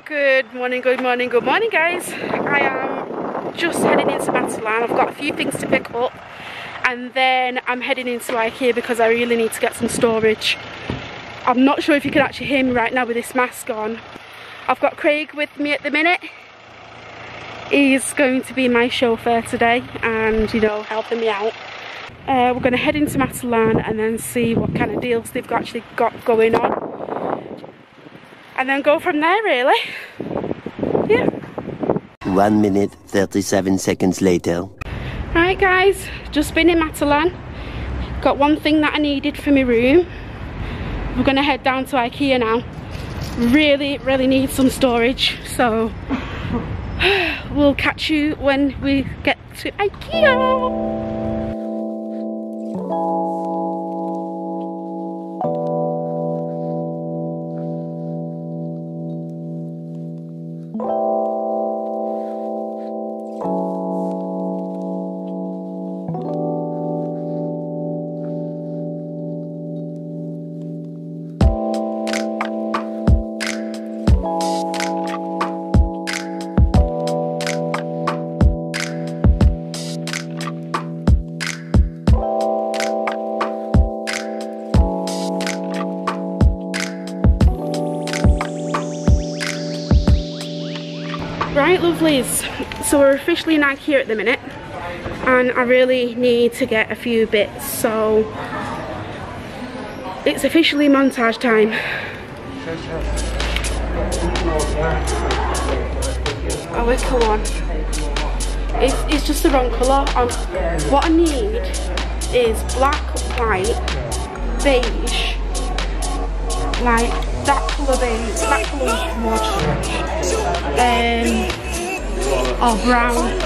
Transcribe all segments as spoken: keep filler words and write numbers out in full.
Good morning, good morning, good morning guys. I am just heading into Matalan. I've got a few things to pick up and then I'm heading into IKEA because I really need to get some storage. I'm not sure if you can actually hear me right now with this mask on. I've got Craig with me at the minute. He's going to be my chauffeur today and, you know, helping me out. Uh, we're going to head into Matalan and then see what kind of deals they've actually got going on. And then go from there, really. Yeah. One minute, thirty-seven seconds later. Alright guys, just been in Matalan. Got one thing that I needed for my room. We're gonna head down to IKEA now. Really, really need some storage. So, we'll catch you when we get to IKEA. Right, lovelies, so we're officially in IKEA at the minute and I really need to get a few bits, so it's officially montage time. Oh, it's come on. It's, it's just the wrong colour. Um, what I need is black, white, beige, like that colour beige, that colour wood. Um, or brown.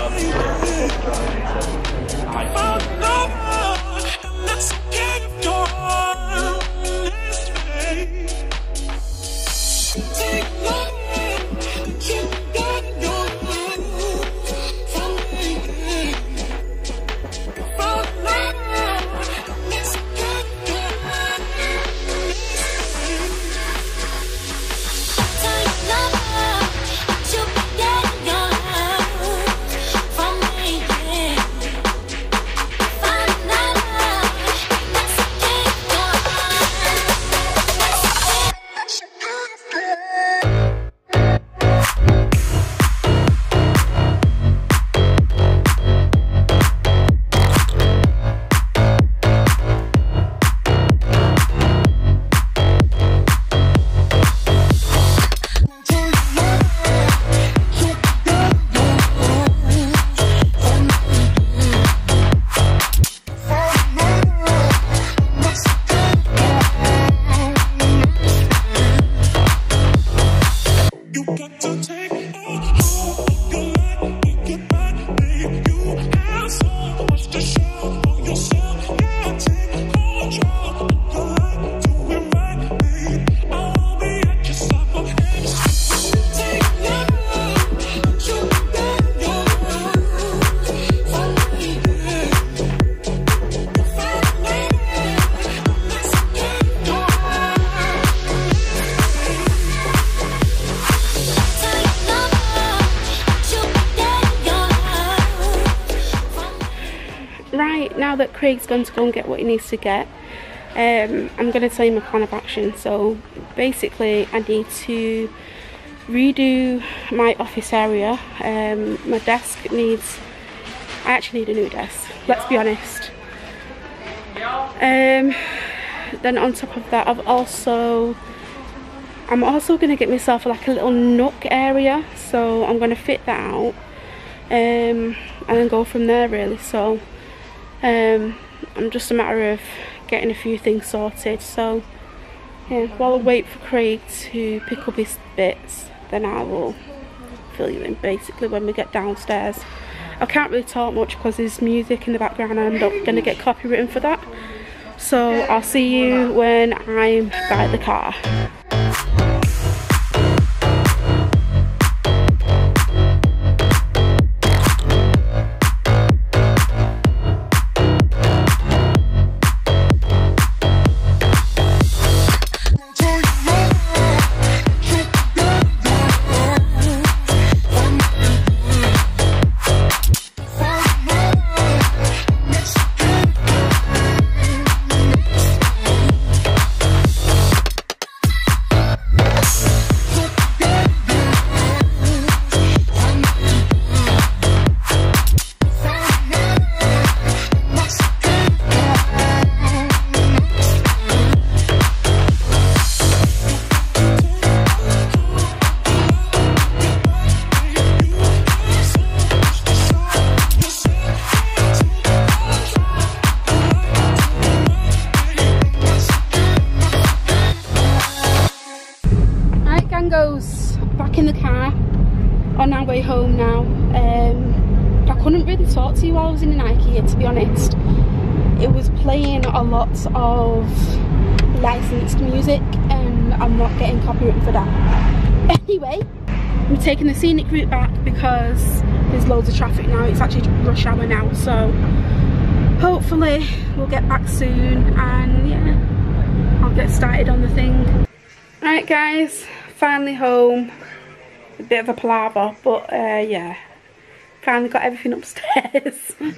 Right, now that Craig's going to go and get what he needs to get, um, I'm going to tell you my plan of action. So basically I need to redo my office area. Um, my desk needs, I actually need a new desk, let's be honest. Um, then on top of that, I've also, I'm also going to get myself like a little nook area. So I'm going to fit that out um, and then go from there really. So Um, I'm just a matter of getting a few things sorted. So yeah, while I wait for Craig to pick up his bits, then I will fill you in basically when we get downstairs. I can't really talk much because there's music in the background and I'm not going to get copywritten for that. So I'll see you when I'm by the car. in the car on our way home now. Um, I couldn't really talk to you while I was in IKEA, to be honest. It was playing a lot of licensed music and I'm not getting copyright for that. Anyway, I'm taking the scenic route back because there's loads of traffic now. It's actually rush hour now, so hopefully we'll get back soon and yeah, I'll get started on the thing. Right guys, finally home. A bit of a palaver, but uh, yeah, finally got everything upstairs.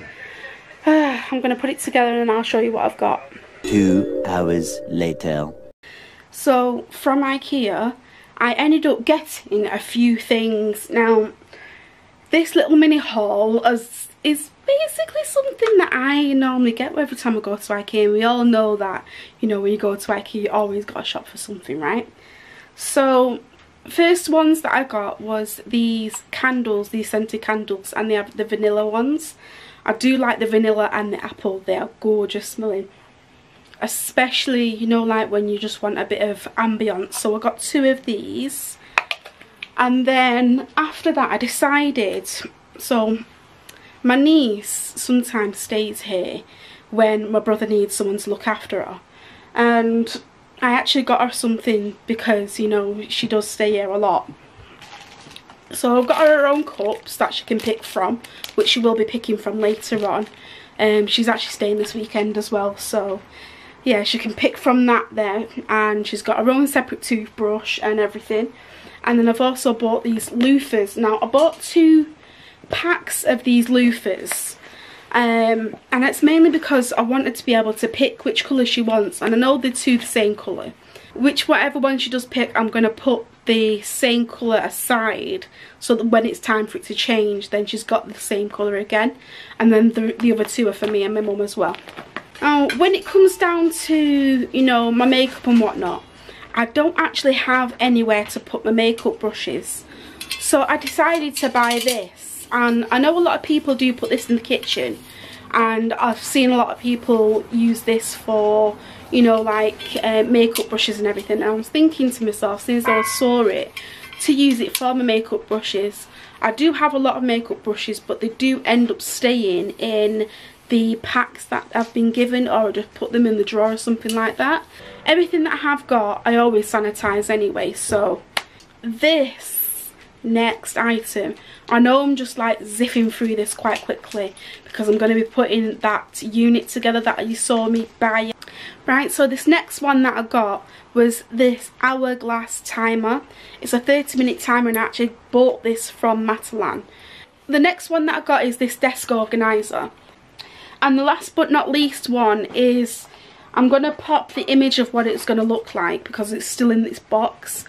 I'm going to put it together and I'll show you what I've got. Two hours later. So from IKEA, I ended up getting a few things. Now, this little mini haul is, is basically something that I normally get every time I go to IKEA. And we all know that, you know, when you go to IKEA, you always got to shop for something, right? So, first ones that I got was these candles, these scented candles, and they have the vanilla ones. I do like the vanilla and the apple. They are gorgeous smelling. Especially, you know, like when you just want a bit of ambience. So I got two of these. And then after that I decided, so my niece sometimes stays here when my brother needs someone to look after her. And I actually got her something because, you know, she does stay here a lot. So I've got her her own cups that she can pick from, which she will be picking from later on. Um, she's actually staying this weekend as well, so yeah, she can pick from that there. And she's got her own separate toothbrush and everything. And then I've also bought these loofahs. Now I bought two packs of these loofahs. Um, and it's mainly because I wanted to be able to pick which colour she wants. And I know they're two the same colour. Which, whatever one she does pick, I'm going to put the same colour aside. So that when it's time for it to change, then she's got the same colour again. And then the, the other two are for me and my mum as well. Now, when it comes down to, you know, my makeup and whatnot, I don't actually have anywhere to put my makeup brushes. So I decided to buy this. And I know a lot of people do put this in the kitchen. And I've seen a lot of people use this for, you know, like uh, makeup brushes and everything. And I was thinking to myself, since I saw it, to use it for my makeup brushes. I do have a lot of makeup brushes, but they do end up staying in the packs that I've been given, or I just put them in the drawer or something like that. Everything that I have got, I always sanitize anyway. So this next item, I know I'm just like zipping through this quite quickly because I'm going to be putting that unit together that you saw me buy. Right, so this next one that I got was this hourglass timer. It's a thirty minute timer and I actually bought this from Matalan. The next one that I got is this desk organizer. And the last but not least one is, I'm going to pop the image of what it's going to look like because it's still in this box.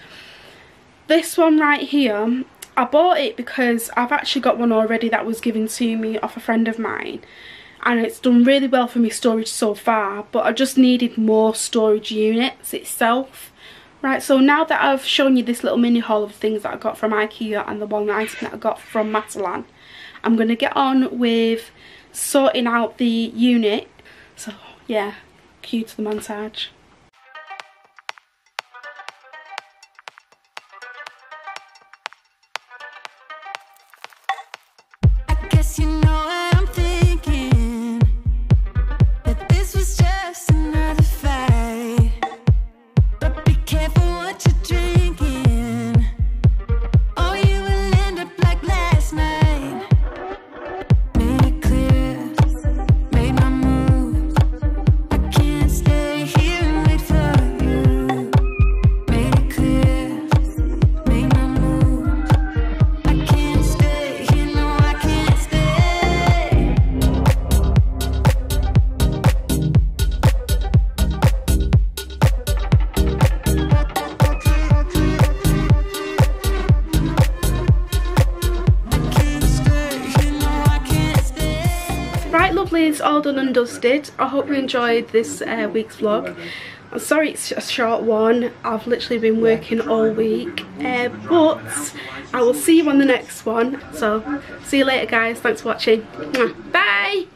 This one right here, I bought it because I've actually got one already that was given to me off a friend of mine. And it's done really well for me storage so far, but I just needed more storage units itself. Right, so now that I've shown you this little mini haul of things that I got from IKEA and the one item that I got from Matalan, I'm going to get on with sorting out the unit. So yeah, cue to the montage. I guess you know what I'm thinking, that this was just another fight. But be careful what you're drinking, or you will end up like last night. Made it clear, made my move. I can't stay here and wait for you. Made it clear, made my move. I can't stay here, no I can't stay. Right, lovely, it's all done and dusted. I hope you enjoyed this uh, week's vlog. I'm sorry it's a short one. I've literally been working all week, uh, but I will see you on the next one. So see you later guys, thanks for watching. Bye.